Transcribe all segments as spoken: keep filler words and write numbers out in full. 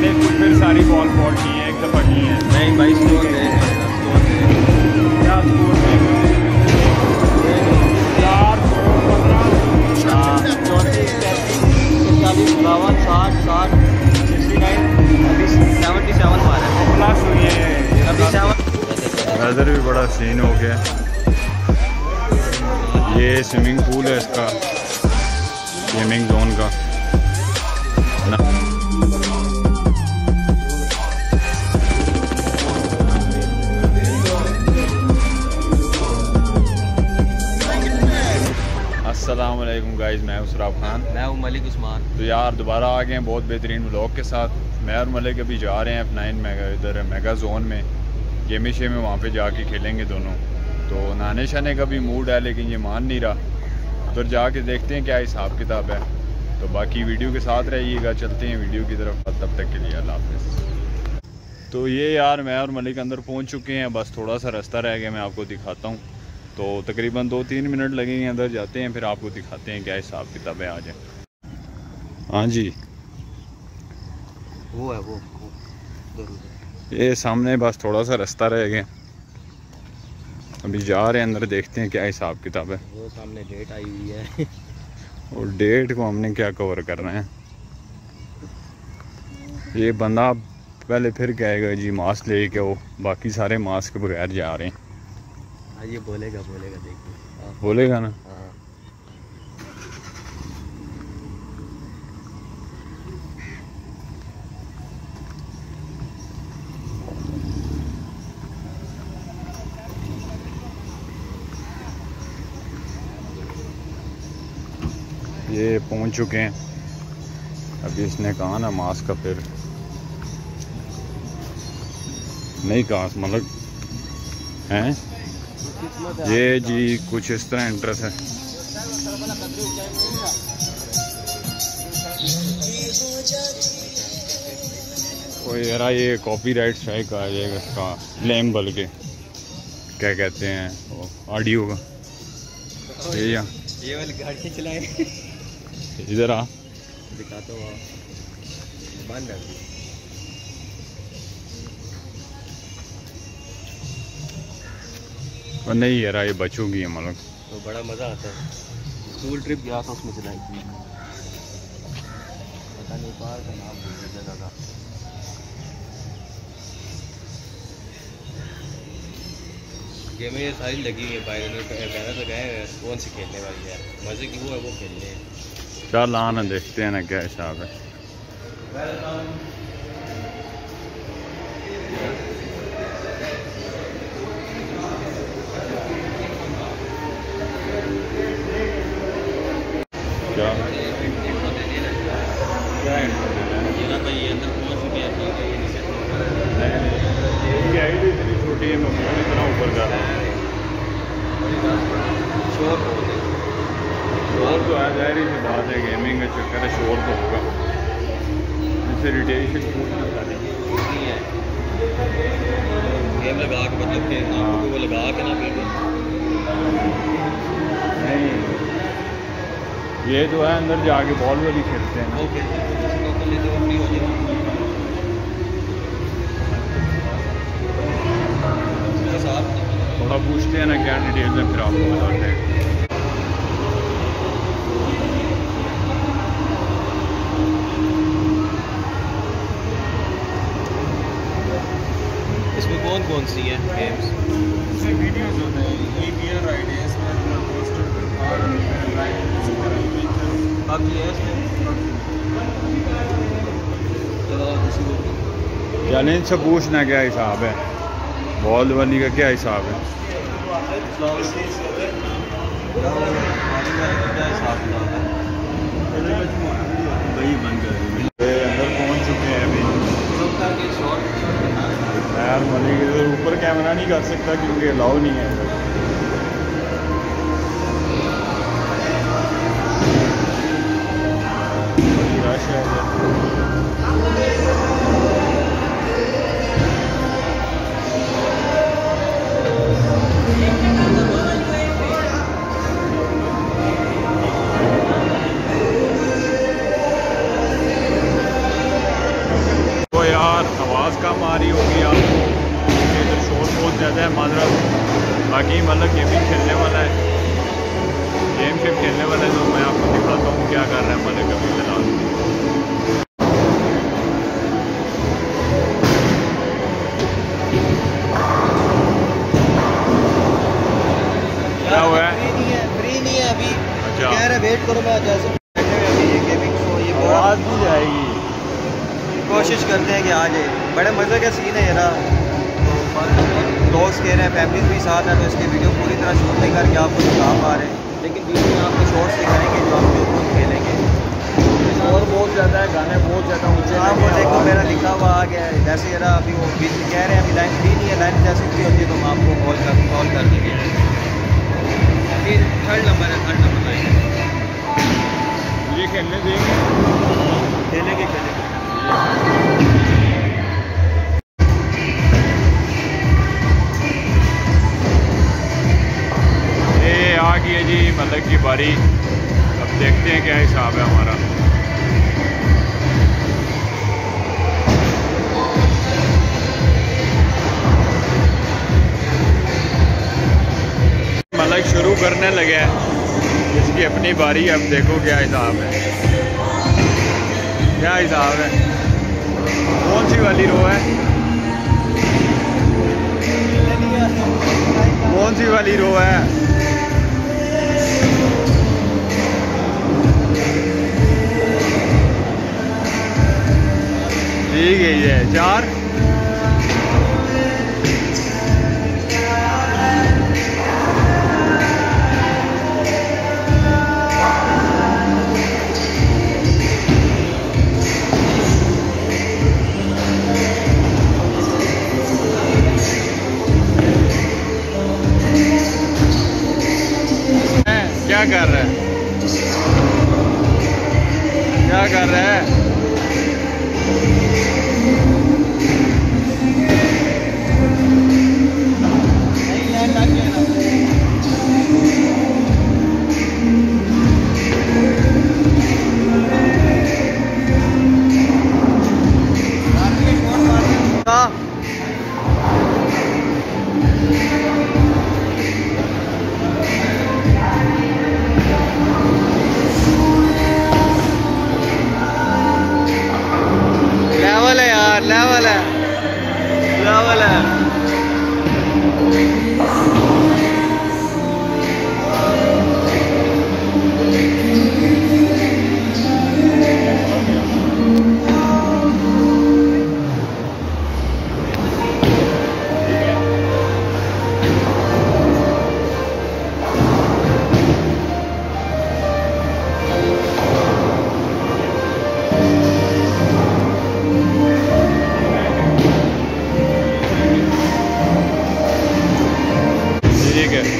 मैंने कुछ फिर सारी बॉल बॉल की है, एक दफ़ा की है। नहीं भाई स्कोर दे स्कोर दे क्या स्कोर चार सौ पंद्रह चौंतीस पैंतीस चालीस बावन साठ साठ सिक्सटी नाइन अभी सेवेंटी सेवन मारा है प्लस हुई है अभी सेवन। वेदर भी बड़ा सीन हो गया। ये स्विमिंग पूल है इसका, स्विमिंग जोन का ना। अस्सलाम वालेकुम गाइस, मैं हूं सराब खान। मैं हूं मलिक उस्मान। तो यार दोबारा आ गए हैं बहुत बेहतरीन व्लॉग के साथ। मैं और मलिक अभी जा रहे हैं एफ नाइन मेगा इधर मेगा जोन में, गेमी शे में, वहाँ पे जाके खेलेंगे दोनों। तो नहाने शहाने का भी मूड है लेकिन ये मान नहीं रहा। उधर जाके देखते हैं क्या हिसाब किताब है। तो बाकी वीडियो के साथ रहिएगा, चलते हैं वीडियो की तरफ। तब तक के लिए अल्लाह हाफ़िज़। तो ये यार मैं और मलिक अंदर पहुँच चुके हैं, बस थोड़ा सा रास्ता रह गया, मैं आपको दिखाता हूँ। तो तकरीबन दो तीन मिनट लगेंगे, अंदर जाते हैं फिर आपको दिखाते हैं क्या हिसाब किताब है। आ जाए। हाँ जी वो है वो, वो ये सामने बस थोड़ा सा रास्ता रह गया, अभी जा रहे हैं अंदर, देखते हैं क्या हिसाब किताब है। वो सामने डेट आई हुई है और डेट को हमने क्या कवर करना है। ये बंदा पहले फिर कहेगा जी मास्क ले के, वो बाकी सारे मास्क के बगैर जा रहे हैं। ये बोलेगा बोलेगा देखिए बोलेगा ना। हाँ। ये पहुंच चुके हैं, अभी इसने कहा ना मास्क का, फिर नहीं कहा, मतलब हैं ये जी कुछ इस तरह इंट्रेस है। कोई यार ये कॉपीराइट स्ट्राइक आ जाएगा इसका, क्लेम बल के क्या कहते हैं ऑडियो का। ये या ये वाली गाड़ी चलाए इधर आ दिखाता हूँ, बंद है। और नहीं यार ये बचूंगी है, मतलब तो बड़ा मज़ा आता है। स्कूल ट्रिप गया था उसमें चलाई थी, पता नहीं पार का नाम भूल गया जगह। गेम ये सारी लगी हुई है, भाई ने बैनर लगाए हैं, कौन सी खेलने वाली है, मज़े की वो है वो खेलने हैं। चल आना देखते हैं ना क्या हिसाब है। क्या क्या छोटी है, मैं इतना ऊपर जा रहा हूँ। शोर शोर तो आ जाहिर सी बात है, गेमिंग का चक्कर है, शोर तो होगा। जैसे रिटेशन है गेम लगा के, मतलब कि आपको वो लगा के ना बिल्कुल नहीं, ये तो है अंदर जाके बॉल वाली खेलते हैं। वो खेलते हैं लोकल ले तो फ्री हो जाएगी। थोड़ा पूछते हैं ना क्या डिटेल में, फिर आपको बताते हैं। इसमें कौन कौन सी है गेम्स? इसमें वीडियोस होते हैं, ई बी आर राइड है इसमें, पोस्टर और बाकी है इसमें चैलेंज से पूछना क्या हिसाब है, बॉल वाली का क्या हिसाब है। क्या हिसाब वही बंद कर अंदर पहुंच चुके हैं अभी। यार मलिक इधर ऊपर कैमरा नहीं कर सकता क्योंकि अलाउ नहीं है इधर। रश है आवाज़ कम आ रही होगी आपको, इधर शोर बहुत ज़्यादा है माजरत। बाकी मतलब गेमिंग खेलने वाला है, गेम शेम खेलने वाला है, तो मैं आपको दिखाता हूँ क्या कर रहा है मलिक अभी फिलहाल। क्या हुआ है? फ्री नहीं है, फ्री नहीं है अभी। अच्छा, कह रहे वेट करो, मैं जैसे बैठे हुए अभी ये गेमिंग को ये बहुत आवाज़ नहीं जाएगी। कोशिश करते हैं कि आ जाए। बड़े मज़े का सीन है ये ना, तो दोस्त कह रहे हैं फैमिली भी साथ है, तो इसकी वीडियो पूरी तरह शूट नहीं करके आपको दिखा पा रहे हैं, लेकिन बीच में आपको शॉर्ट्स दिखाएंगे जो हम लोग खेलेंगे। और बहुत ज़्यादा है, गाने बहुत ज़्यादा ऊँचे। हाँ वो देखो मेरा लिखा हुआ आ गया है। जैसे ये ना अभी वो बीच में कह रहे हैं अभी लाइन फ्री नहीं है, लाइन जैसे फ्री होती है तो हम आपको कॉल कर कॉल कर देंगे। अभी थर्ड नंबर है, थर्ड नंबर लाइन ये खेलने देंगे, खेलेंगे खेलेंगे। ये आ गई है जी मतलब की बारी। अब देखते हैं क्या हिसाब है हमारा। मलक शुरू करने लगे हैं, इसकी अपनी बारी। अब देखो क्या हिसाब है, क्या हिसाब है। कौन सी वाली रो है, कौन सी वाली रो है? ठीक है, ये चार। क्या कर रहा है, क्या कर रहा है? लेवल है यार, लेवल है, लेवल है। ठीक है,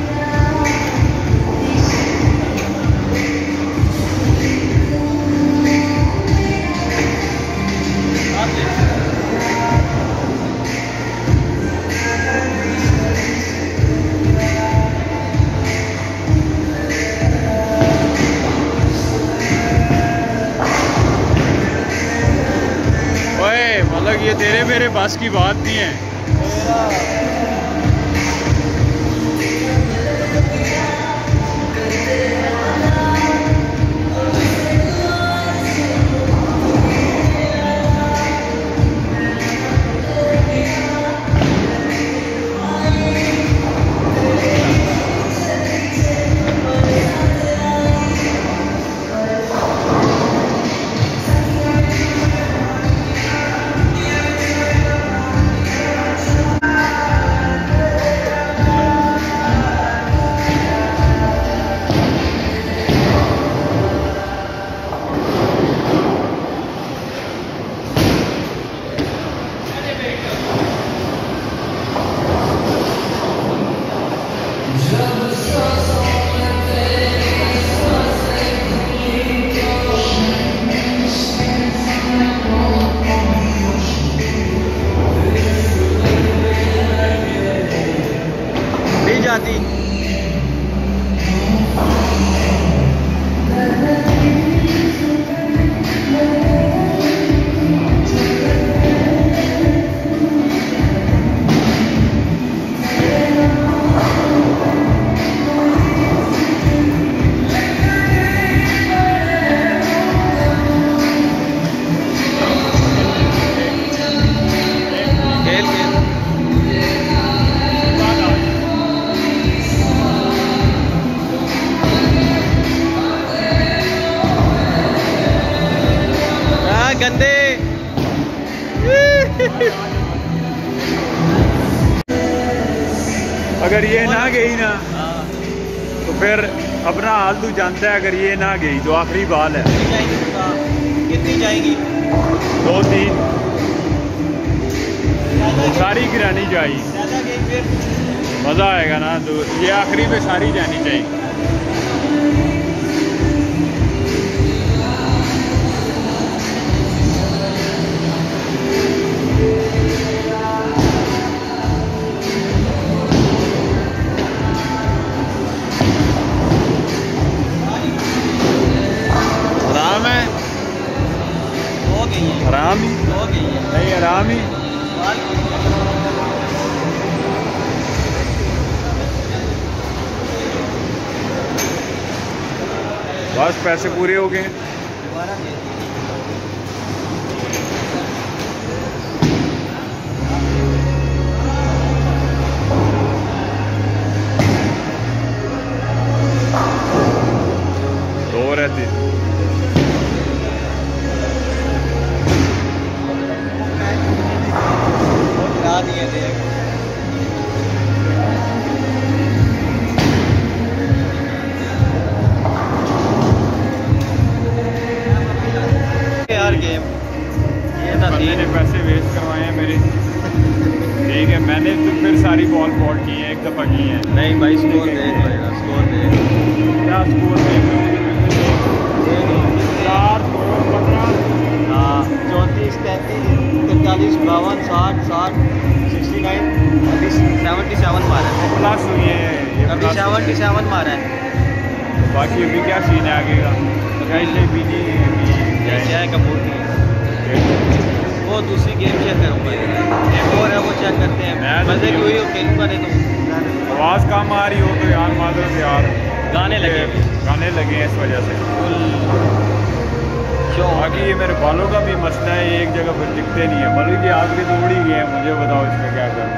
ओए मतलब ये तेरे मेरे बस की बात नहीं है। अगर ये ना गई ना हाँ तो फिर अपना हाल तू जानता है। अगर ये ना गई तो आखिरी बाल है। कितनी जाएंगी बता? कितनी जाएंगी? दो तीन सारी गिरानी चाहिए, ज़्यादा गई फिर मज़ा आएगा ना। तो ये आखिरी में सारी जानी चाहिए। आराम है, हो गई है, आराम ही हो गई है। नहीं, आराम ही। बस पैसे पूरे हो गए। दोबारा दे दी। दो रहते गिरा दिए देख। यार गेम ये था बंदे ने तीन। पैसे वेस्ट करवाए हैं मेरे। ठीक है, मैंने तो फिर सारी बॉल फॉल्ट की है, एक दफ़ा की है। नहीं भाई स्कोर देख लो यार, स्कोर देख। क्या स्कोर चार दो पंद्रह हाँ चौंतीस तैंतीस तैंतालीस बावन साठ साठ सिक्सटी नाइन अभी सेवेंटी सेवन मारा है। प्लस हुई है ये अभी plus हुई सेवेंटी है। सेवन मारा है। बाकी अभी क्या सीन है आगे का? कैसे भी जैसे है कपूर की वो दूसरी गेम चेक करूँगा यार। एक और है वो चेक करते हैं। मैं तो मजे की हुई हो खेलूँगा नहीं तो आवाज़ कम आ रही हो तो यार माजरत से यार गाने लगे गाने लगे हैं इस वजह से। क्यों बाकी ये मेरे बालों का भी मसला है, एक जगह पर टिकते नहीं है। बल्कि कि आखिरी तो उड़ ही गए हैं, मुझे बताओ इसमें क्या करूँ?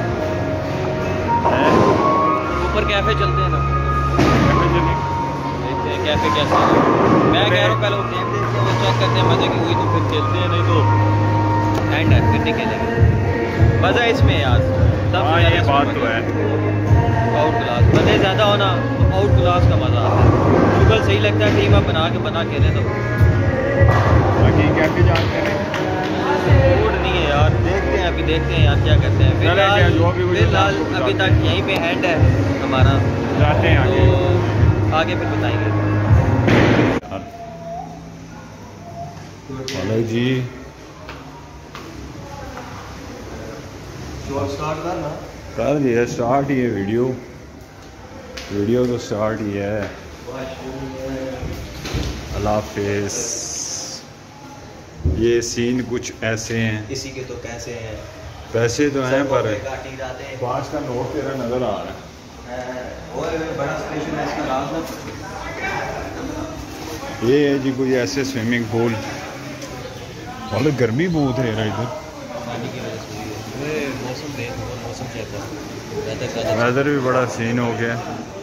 ऊपर कैफे चलते हैं ना, कैफे चलें? देखते हैं कैफे कैसे है। मैं कह रहा हूँ पहले वो गेम देखते हैं, वो चेक करते हैं मजे की हुई तो फिर खेलते हैं, नहीं तो एंड है फिर नहीं खेलेंगे। मज़ा इसमें यार तब हाँ यार ये इसमें बात मज़ा तो है। आउट क्लास बंदे ज़्यादा हो ना तो आउट क्लास का मज़ा आता है। शुगर सही लगता है टीम आप बना के बना खेले तो। बाकी कैफे जानते हैं मूड नहीं है यार, देखते हैं अभी देखते हैं यार क्या करते हैं। चलें, फिलहाल जो भी कुछ फिलहाल आपको अभी बताते तक यहीं पे एंड है हमारा, जाते हैं आगे। तो आगे फिर बताएंगे। हेलो जी, स्टार्ट करना कर दिया स्टार्ट ही है वीडियो। वीडियो तो स्टार्ट ही है। अल्लाह हाफिज़। ये सीन कुछ ऐसे हैं। किसी के तो कैसे हैं, पैसे तो हैं पर काटी जाते हैं। पाँच का नोट तेरा नज़र आ रहा है। और बड़ा स्पेशल है इसका राज ना। ये है जी कोई ऐसे स्विमिंग पूल। मतलब गर्मी बहुत है यार इधर। पानी की वजह से हुई है। मौसम देख, मौसम चेक कर, वेदर ज़्यादा वेदर भी बड़ा सीन हो गया।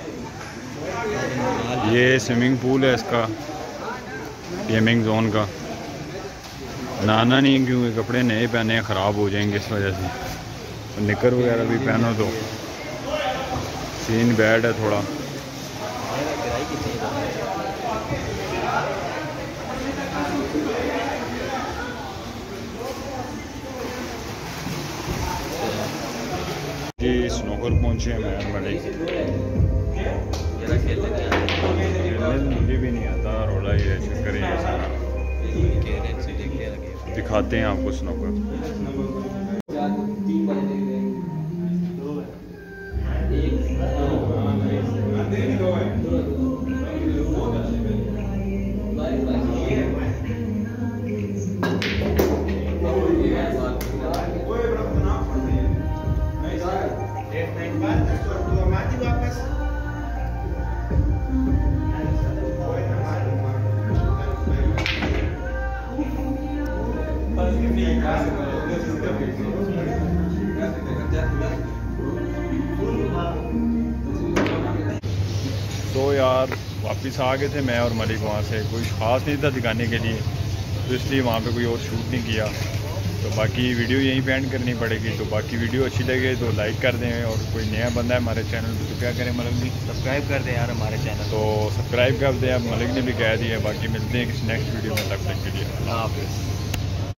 ये स्विमिंग पूल है इसका, गेमिंग जोन का। नहाना नहीं क्योंकि कपड़े नए पहने हैं, ख़राब हो जाएंगे इस वजह से। निकर वगैरह भी पहनो तो सीन बैड है थोड़ा। जी स्नोकर पहुंचे हैं मैं बड़े। मुझे भी नहीं आता, रोला ही है, चक्कर ही है सारा। दिखाते हैं आपको स्नोकर। तो यार वापस आ गए थे मैं और मलिक वहाँ से। कोई ख़ास नहीं था दिखाने के लिए, तो इसलिए वहाँ पे कोई और शूट नहीं किया। तो बाकी वीडियो यहीं पे एंड करनी पड़ेगी। तो बाकी वीडियो अच्छी लगे तो लाइक कर दें, और कोई नया बंदा है हमारे चैनल पर तो क्या करें मलिक जी? सब्सक्राइब कर दें यार हमारे चैनल। तो सब्सक्राइब कर दें, अब मलिक ने भी कह दिया। बाकी मिलते हैं किसी नेक्स्ट वीडियो में, तब तक के लिए अल्लाह हाफिज़।